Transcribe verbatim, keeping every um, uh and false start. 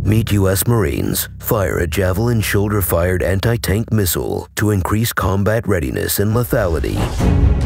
Meet U S Marines. Fire a Javelin shoulder-fired anti-tank missile to increase combat readiness and lethality.